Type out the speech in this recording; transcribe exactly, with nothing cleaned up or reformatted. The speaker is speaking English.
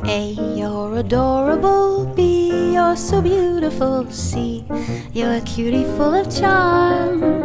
A, you're adorable. B, you're so beautiful. C, you're a cutie full of charm.